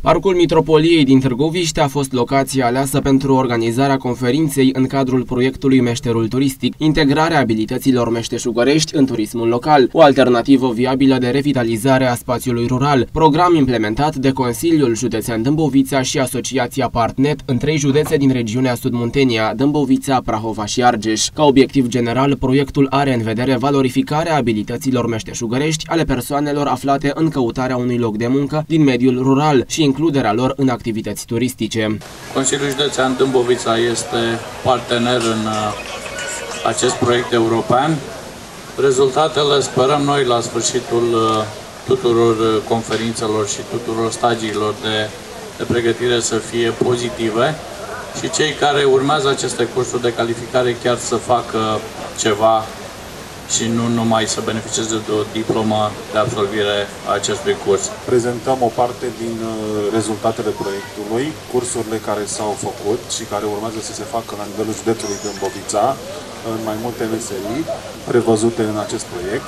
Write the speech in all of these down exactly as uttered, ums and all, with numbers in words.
Parcul Mitropoliei din Târgoviște a fost locația aleasă pentru organizarea conferinței în cadrul proiectului Meșterul Turistic, integrarea abilităților meșteșugărești în turismul local, o alternativă viabilă de revitalizare a spațiului rural, program implementat de Consiliul Județean Dâmbovița și Asociația Partnet în trei județe din regiunea Sud-Muntenia, Dâmbovița, Prahova și Argeș. Ca obiectiv general, proiectul are în vedere valorificarea abilităților meșteșugărești ale persoanelor aflate în căutarea unui loc de muncă din mediul rural și includerea lor în activități turistice. Consiliul Județean Dâmbovița este partener în acest proiect european. Rezultatele sperăm noi la sfârșitul tuturor conferințelor și tuturor stagiilor de, de pregătire să fie pozitive și cei care urmează aceste cursuri de calificare chiar să facă ceva și nu numai să beneficieze de o diplomă de absolvire a acestui curs. Prezentăm o parte din rezultatele proiectului, cursurile care s-au făcut și care urmează să se facă la nivelul județului Dâmbovița, în mai multe meserii prevăzute în acest proiect.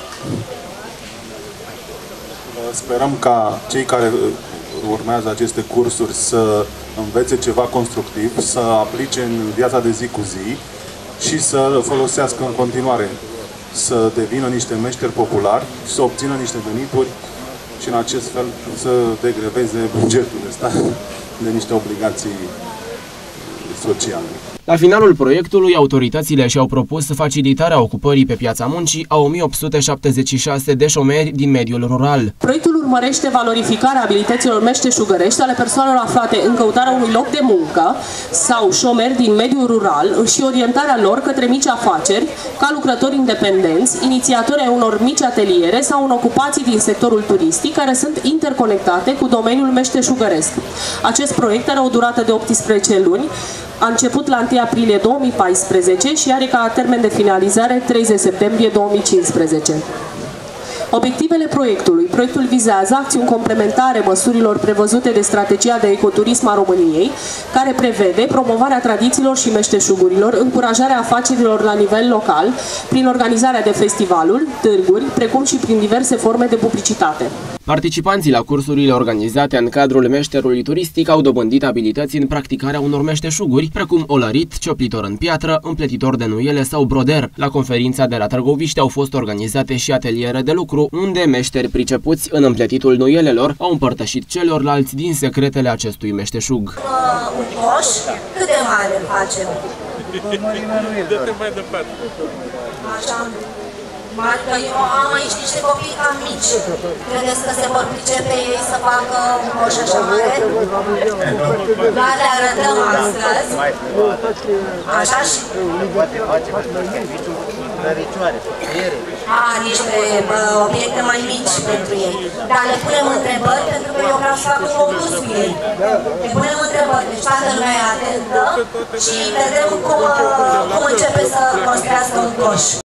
Sperăm ca cei care urmează aceste cursuri să învețe ceva constructiv, să aplice în viața de zi cu zi și să folosească în continuare, să devină niște meșteri populari, să obțină niște venituri și în acest fel să degreveze bugetul ăsta de niște obligații sociale. La finalul proiectului, autoritățile și-au propus facilitarea ocupării pe piața muncii a o mie opt sute șaptezeci și șase de șomeri din mediul rural. Proiectul urmărește valorificarea abilităților meșteșugărești ale persoanelor aflate în căutarea unui loc de muncă sau șomeri din mediul rural și orientarea lor către mici afaceri, ca lucrători independenți, inițiatori ai unor mici ateliere sau în ocupații din sectorul turistic care sunt interconectate cu domeniul meșteșugăresc. Acest proiect are o durată de optsprezece luni, a început la întâi aprilie două mii paisprezece și are ca termen de finalizare treizeci septembrie două mii cincisprezece. Obiectivele proiectului. Proiectul vizează acțiuni complementare măsurilor prevăzute de strategia de ecoturism a României, care prevede promovarea tradițiilor și meșteșugurilor, încurajarea afacerilor la nivel local, prin organizarea de festivaluri, târguri, precum și prin diverse forme de publicitate. Participanții la cursurile organizate în cadrul meșterului turistic au dobândit abilități în practicarea unor meșteșuguri, precum olărit, cioplitor în piatră, împletitor de nuiele sau broder. La conferința de la Târgoviște au fost organizate și ateliere de lucru, unde meșteri pricepuți în împletitul nuielelor au împărtășit celorlalți din secretele acestui meșteșug. Uh, un coș, cât de mare îl facem? Dă-te mai departe. Așa. Că eu am aici niște copii cam mici. Credeți că se vor pricepe ei să facă un coș așa mare? Da, le arătăm astăzi. Așa și... A, niște obiecte mai mici pentru ei. Dar le punem întrebări pentru că eu vreau să fac un concurs cu ei. Le punem întrebări. Deci toată lumea e atentă și vedem cum, cum începe să construiască un coș.